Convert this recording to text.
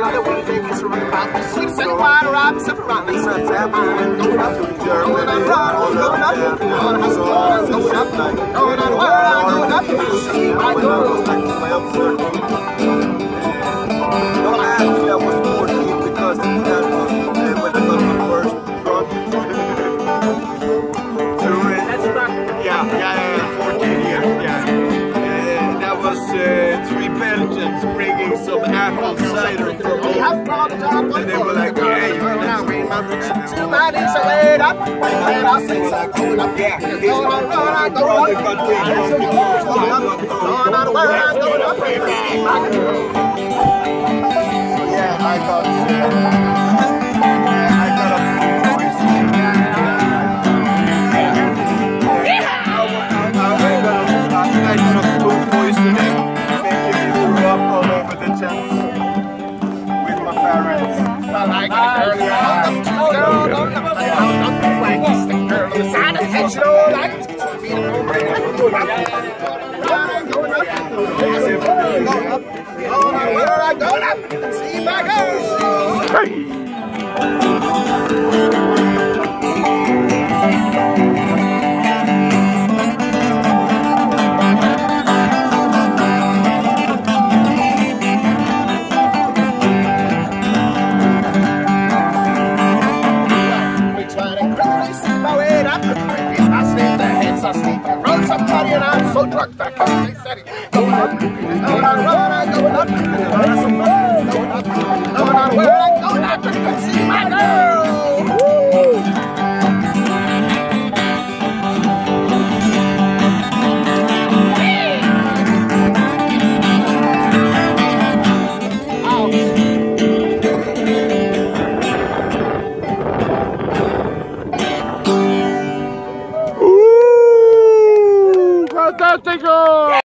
the way they get to run about. Sweet city wide ride, myself around like sunset. Going up to the jerk, going up, going up, going up, going up, going up, going on, going up, see my girl. Don't ask me that was 14 because that was when I got my first drunk. Yeah, 14 years, yeah. That was 3 Belgians bringing some apple cider from home. And they were like, yeah, you're gonna bring my rich to my knees, so wait up. And I'll sing like, going up, yeah. He's my brother, got big. Going on, where I'm going up, my girl. Yeah, I got food poisoning, making me throw up all over the Thames with my parents. I like it, girl. Girl, on the side of the head, you know, like it's going up, see my girl. Hey! And I'm so drunk that I can't say it. Going up, going up, going up, going up, see my girl. ¡Fantástico!